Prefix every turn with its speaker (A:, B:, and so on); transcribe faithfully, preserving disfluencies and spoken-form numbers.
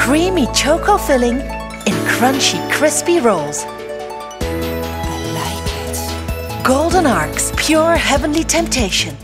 A: Creamy Choco filling in crunchy, crispy rolls.
B: I like it.
A: Golden arcs, pure heavenly temptation.